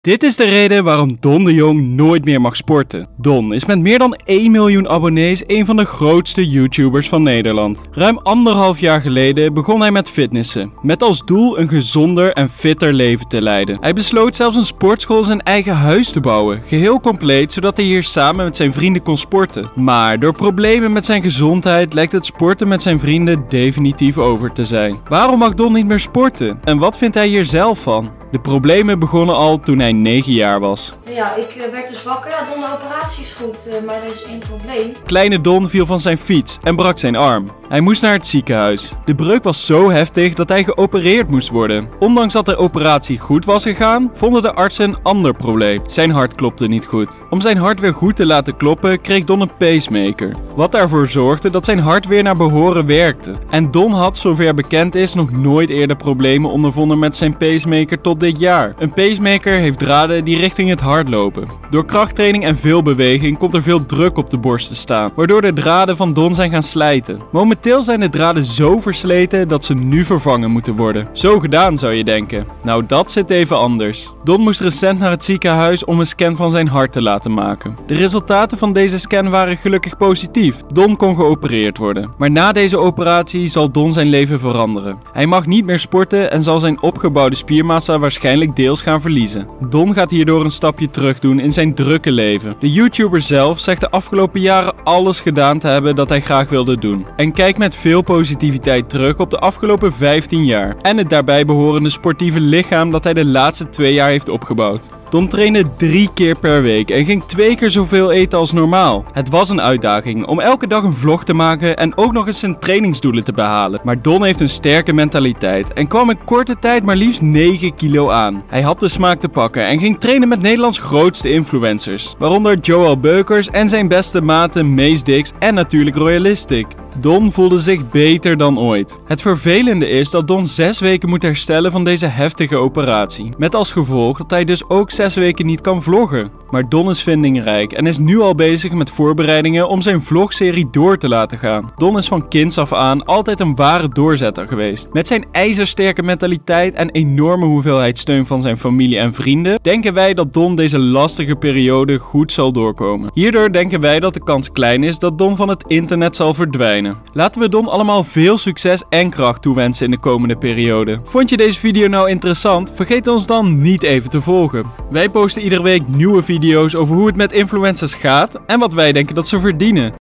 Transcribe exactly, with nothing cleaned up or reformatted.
Dit is de reden waarom Don de Jong nooit meer mag sporten. Don is met meer dan één miljoen abonnees een van de grootste YouTubers van Nederland. Ruim anderhalf jaar geleden begon hij met fitnessen, met als doel een gezonder en fitter leven te leiden. Hij besloot zelfs een sportschool in zijn eigen huis te bouwen, geheel compleet, zodat hij hier samen met zijn vrienden kon sporten. Maar door problemen met zijn gezondheid lijkt het sporten met zijn vrienden definitief over te zijn. Waarom mag Don niet meer sporten? En wat vindt hij hier zelf van? De problemen begonnen al toen hij negen jaar was. Ja, ik uh, werd dus wakker. Ja, Don, de operatie is goed, uh, maar er is één probleem. Kleine Don viel van zijn fiets en brak zijn arm. Hij moest naar het ziekenhuis. De breuk was zo heftig dat hij geopereerd moest worden. Ondanks dat de operatie goed was gegaan, vonden de artsen een ander probleem. Zijn hart klopte niet goed. Om zijn hart weer goed te laten kloppen, kreeg Don een pacemaker. Wat ervoor zorgde dat zijn hart weer naar behoren werkte. En Don had, zover bekend is, nog nooit eerder problemen ondervonden met zijn pacemaker tot dit jaar. Een pacemaker heeft draden die richting het hart lopen. Door krachttraining en veel beweging komt er veel druk op de borst te staan, waardoor de draden van Don zijn gaan slijten. Momenteel zijn de draden zo versleten dat ze nu vervangen moeten worden. Zo gedaan, zou je denken. Nou, dat zit even anders. Don moest recent naar het ziekenhuis om een scan van zijn hart te laten maken. De resultaten van deze scan waren gelukkig positief. Don kon geopereerd worden. Maar na deze operatie zal Don zijn leven veranderen. Hij mag niet meer sporten en zal zijn opgebouwde spiermassa waarschijnlijk deels gaan verliezen. Don gaat hierdoor een stapje terug doen in zijn drukke leven. De YouTuber zelf zegt de afgelopen jaren alles gedaan te hebben dat hij graag wilde doen. En kijkt met veel positiviteit terug op de afgelopen vijftien jaar. En het daarbij behorende sportieve lichaam dat hij de laatste twee jaar heeft opgebouwd. Don trainde drie keer per week en ging twee keer zoveel eten als normaal. Het was een uitdaging om elke dag een vlog te maken en ook nog eens zijn trainingsdoelen te behalen. Maar Don heeft een sterke mentaliteit en kwam in korte tijd maar liefst negen kilo aan. Hij had de smaak te pakken en ging trainen met Nederlands grootste influencers. Waaronder Joel Beukers en zijn beste maten Mees Dix en natuurlijk Royalistic. Don voelde zich beter dan ooit. Het vervelende is dat Don zes weken moet herstellen van deze heftige operatie. Met als gevolg dat hij dus ook zes weken niet kan vloggen. Maar Don is vindingrijk en is nu al bezig met voorbereidingen om zijn vlogserie door te laten gaan. Don is van kinds af aan altijd een ware doorzetter geweest. Met zijn ijzersterke mentaliteit en enorme hoeveelheid steun van zijn familie en vrienden, denken wij dat Don deze lastige periode goed zal doorkomen. Hierdoor denken wij dat de kans klein is dat Don van het internet zal verdwijnen. Laten we Don allemaal veel succes en kracht toewensen in de komende periode. Vond je deze video nou interessant? Vergeet ons dan niet even te volgen. Wij posten iedere week nieuwe video's over hoe het met influencers gaat en wat wij denken dat ze verdienen.